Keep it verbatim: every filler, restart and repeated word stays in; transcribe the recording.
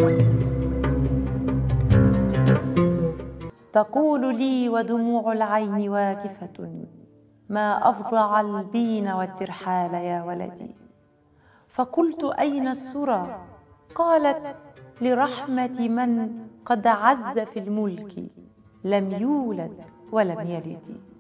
تقول لي ودموع العين واقفة: ما أفظع البين والترحال يا ولدي. فقلت: أين السرى؟ قالت: لرحمة من قد عز في الملك، لم يولد ولم يلد.